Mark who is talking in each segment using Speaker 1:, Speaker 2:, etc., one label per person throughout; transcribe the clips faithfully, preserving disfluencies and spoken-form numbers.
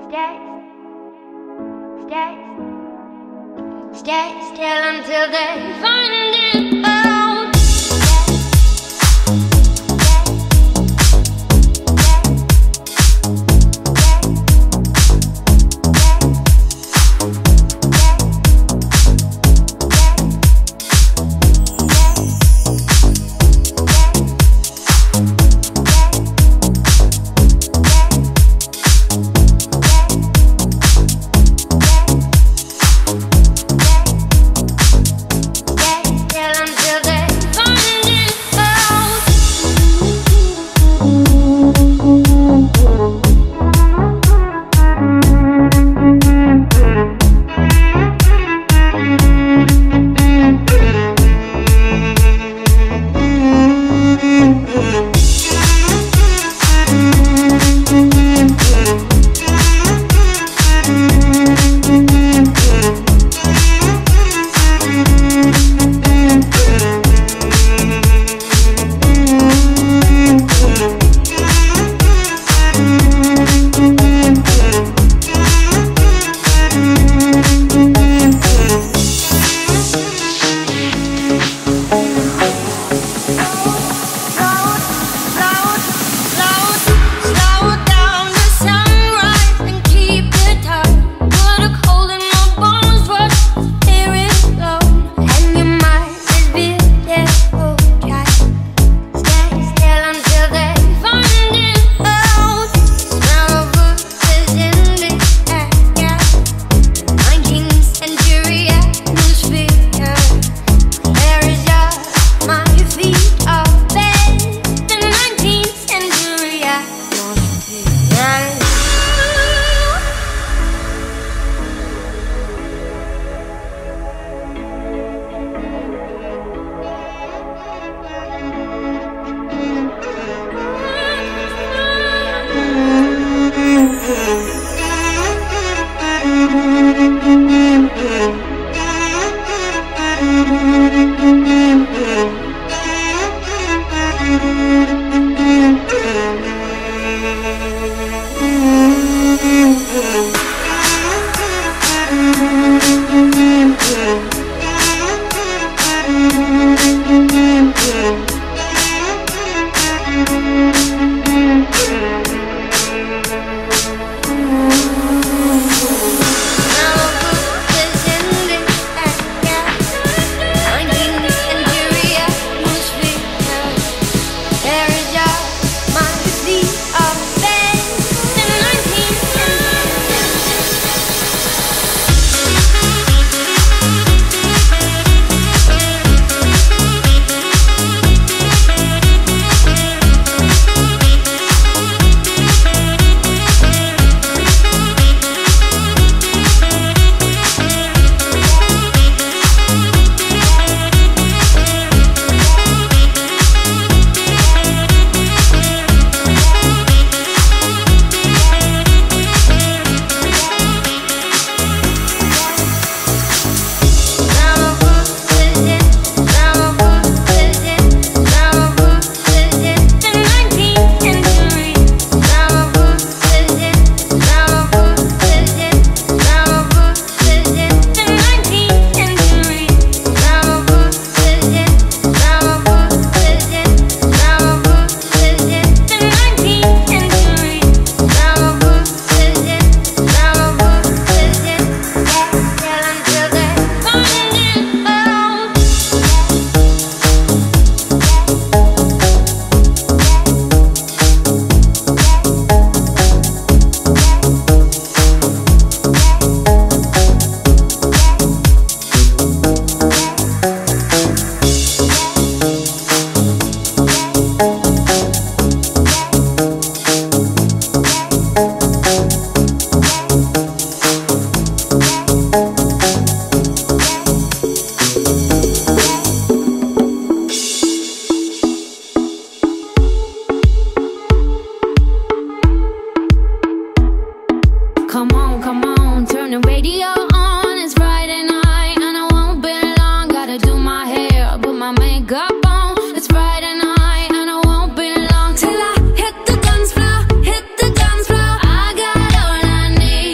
Speaker 1: Stay, stay, stay still until they find it out.
Speaker 2: Till I hit the dance floor, hit the dance floor. I got all I need.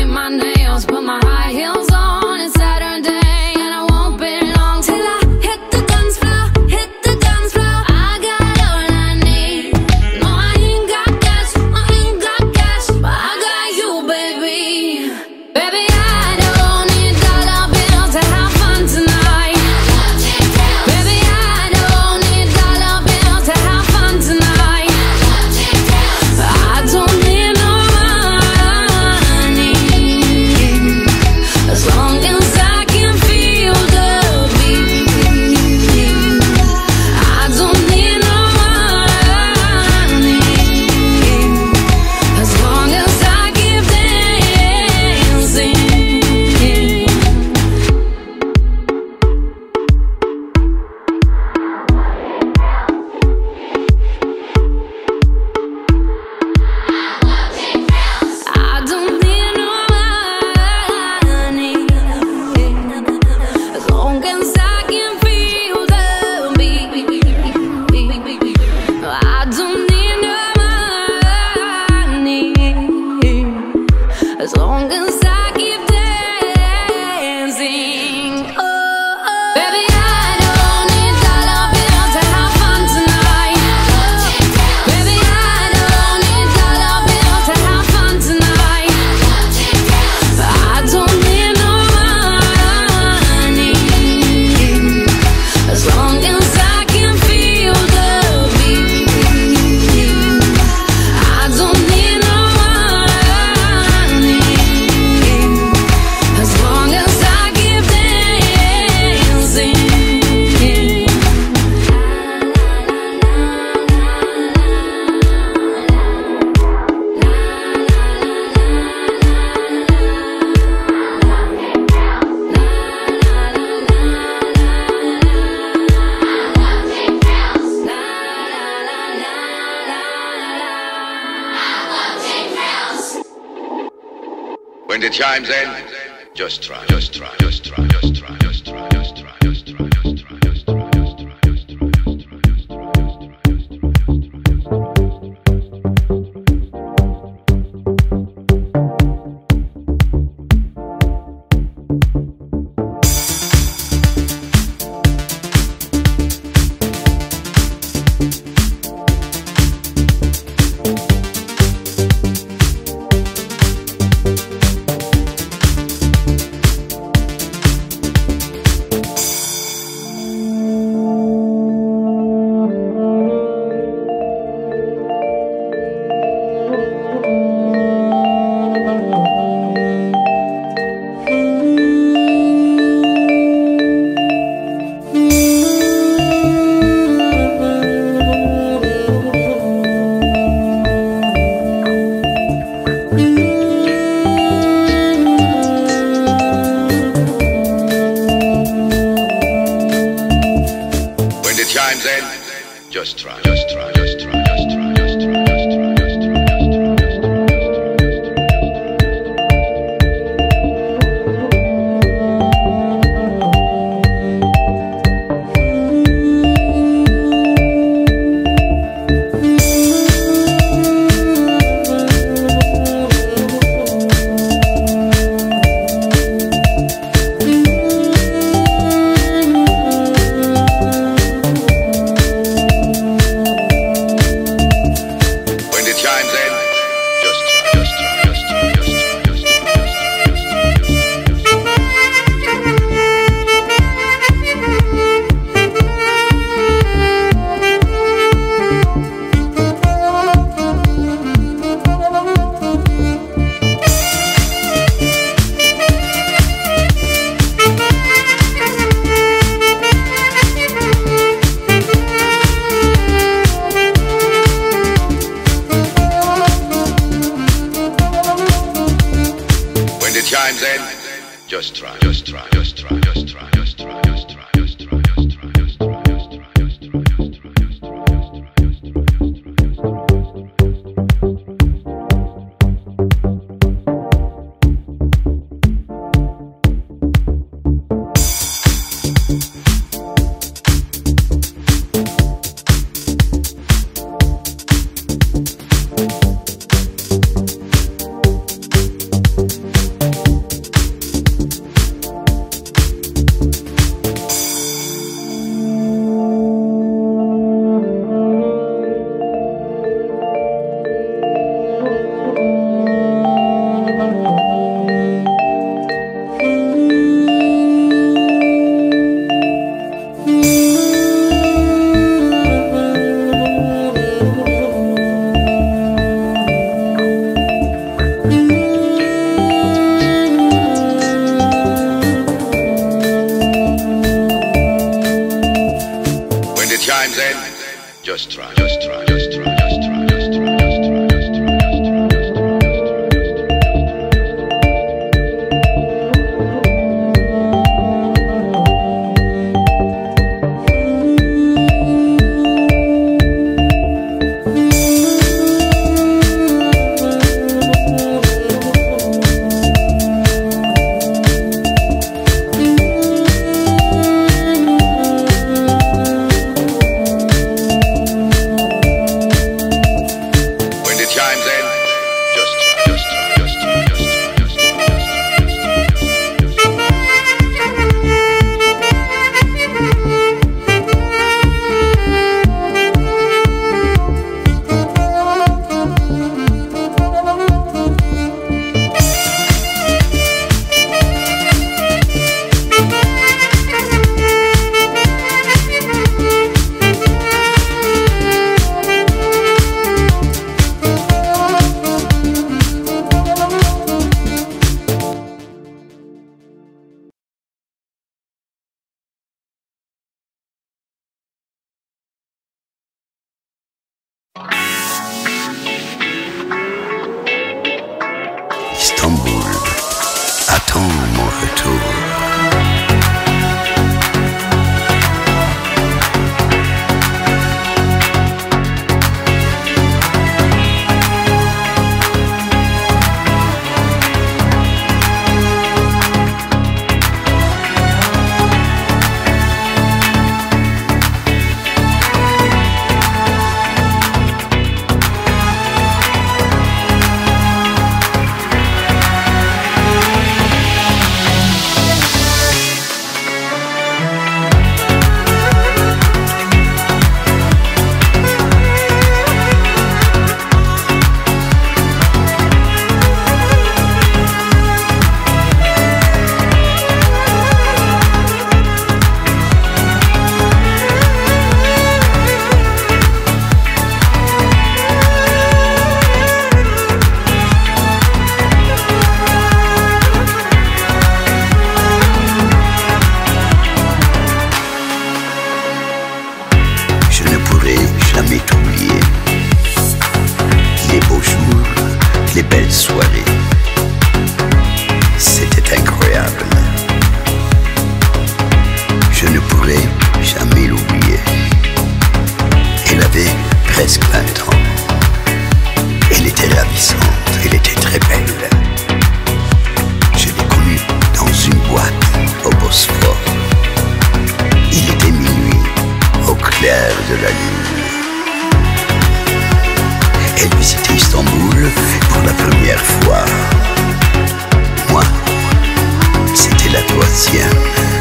Speaker 2: paint my nails, put my high heels on. It's Saturday and I won't be long till I hit the dance floor, hit the dance floor. I got all I need. No, I ain't got cash, I ain't got cash, but I got you, baby. Baby, I don't need dollar bills to have fun tonight. Baby, I don't need dollar bills to have fun tonight. I don't need no money, as long as I can feel the beat. I don't need no money, as long as I keep dancing. I don't need no money, as long as I can feel the beat. I don't need no money, as long as I keep dancing. Oh, oh. Baby, I don't need dollar bills to have fun tonight. Baby, I don't need dollar bills to have fun tonight. I don't need no money, as long as I can feel the beat. I don't need no money, as long as I keep dancing.
Speaker 3: When the chimes end, just try, just try, just try, just try, just try, just try, just try, just try, just try, just try, just try, just try, just try, just Just try, just try, just try, just try, just try, just try, just try, just try, just try. Chimes in. Just try, just try, just try, just try, just try, just try, just try, just try, just try, just try, just try, just try, just try, just try, just try, just try. just try, just try, just try, just try, just try, just try, just try, just try, just try.
Speaker 4: Istanbul attend mon retour. Jamais t'oublier les beaux jours, les belles soirées, c'était incroyable. Je ne pourrai jamais l'oublier. Elle avait presque vingt ans. Elle était ravissante, elle était très belle. Je l'ai connue dans une boîte au Bosphore. Il était minuit, au clair de la lune. Elle visitait Istanbul pour la première fois. Moi, c'était la troisième.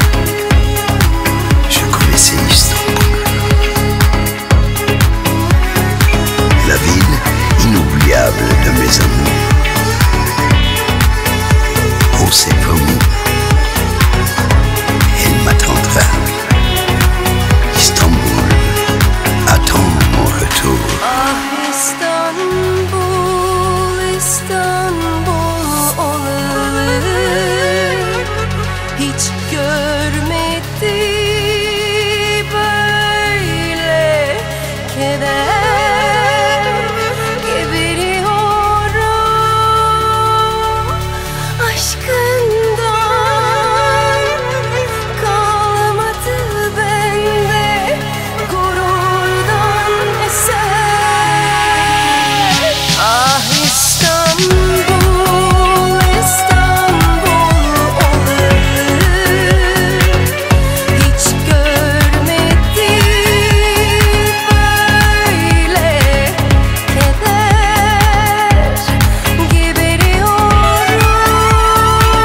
Speaker 4: Je connaissais Istanbul. La ville inoubliable de mes amours. On s'est promis. Elle m'attendra. Istanbul attend mon retour.
Speaker 2: İstanbul, İstanbul olur. Hiç görmedi böyle keder. Geberiyorum aşkından. Kalmadı bende gururdan eser. Ah İstanbul, İstanbul olur. Hiç görmedi böyle keder. Geberiyorum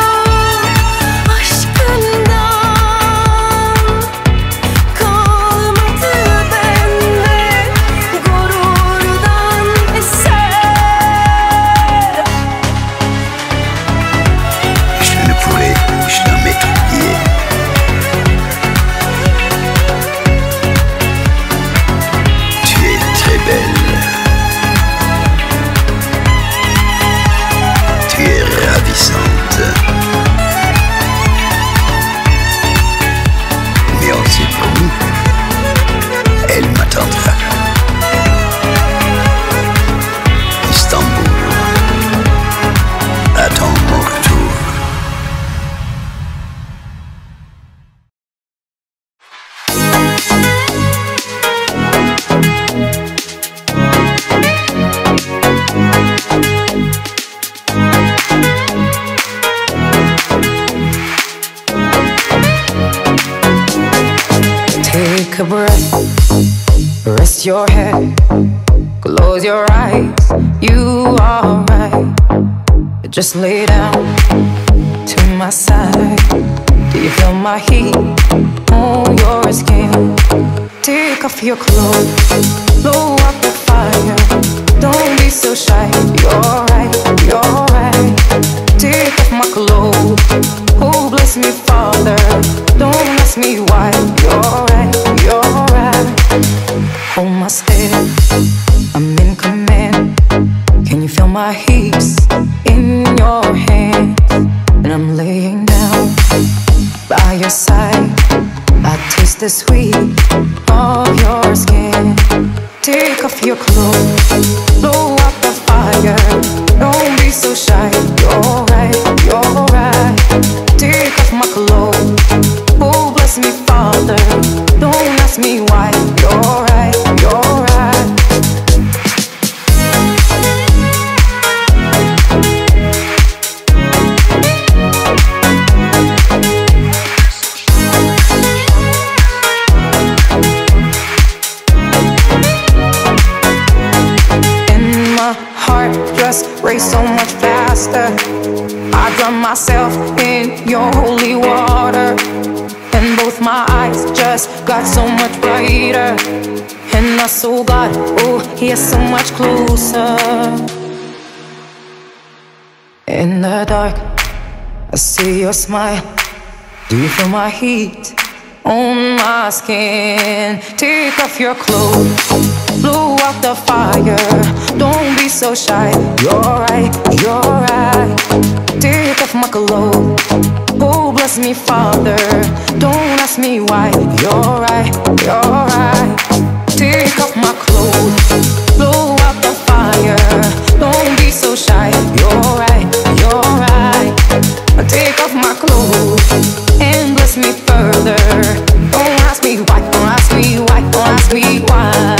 Speaker 5: a breath, rest your head, close your eyes, you are right. Just lay down to my side. Do you feel my heat on your skin? Take off your clothes, blow up the fire. Don't be so shy, you're right, you're right. Take off my clothes, oh bless me Father. Don't ask me why, you're right, you're right. Hold my step, I'm in command. Can you feel my heat in your hands? And I'm laying down by your side. I taste the sweet of your skin. Take off your clothes, blow up the fire. Don't be so shy, you're right, you're right. Take off my clothes, oh bless me Father. Don't ask me why, you're right, you're right. Race so much faster. I drown myself in your holy water, and both my eyes just got so much brighter. And I saw God, oh, He is so much closer. In the dark, I see your smile. Do you feel my heat on my skin? Take off your clothes, blow out the fire. Don't be so shy, you're right, you're right. Take off my clothes, oh bless me Father. Don't ask me why, you're right, you're right. Take off my clothes, blow out the fire. Don't be so shy, you're right, you're right. Take off my clothes and bless me further. Don't ask me why, don't ask me why, don't ask me why.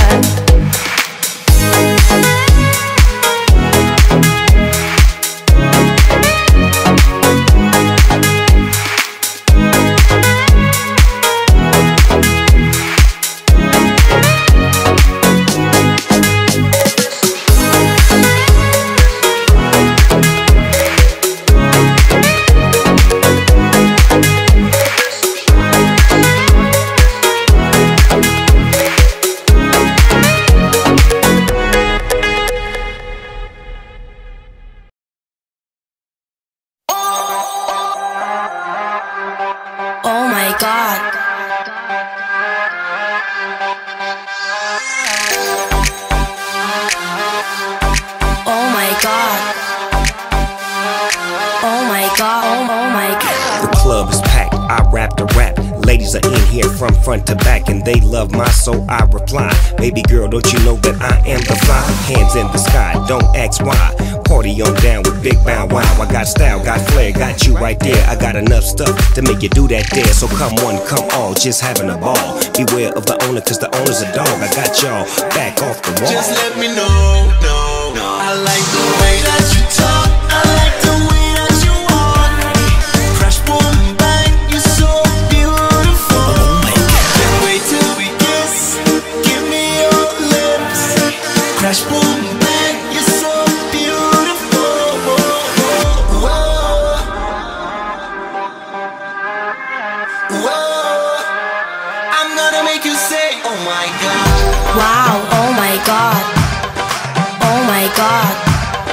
Speaker 6: From front to back, and they love my soul. I reply, baby girl, don't you know that I am the fly? Hands in the sky, don't ask why. Party on down with Big Bow Wow. I got style, got flair, got you right there. I got enough stuff to make you do that there. So come one, come all, just having a ball. Beware of the owner, cause the owner's a dog. I got y'all back off the wall.
Speaker 7: Just let me know, no, no. I like the way that you talk. I like the way that you walk. Crash, boom, bang, you're so beautiful. Can't wait till we kiss. Give me your lips. Crash, boom, bang, you're so beautiful. Whoa. Whoa. I'm gonna make you say, oh my God.
Speaker 2: Wow, oh my God. Oh my God.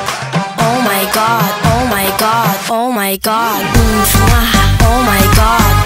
Speaker 2: Oh my God. Oh my God. Oh my God. Mm, mwah. Oh my God.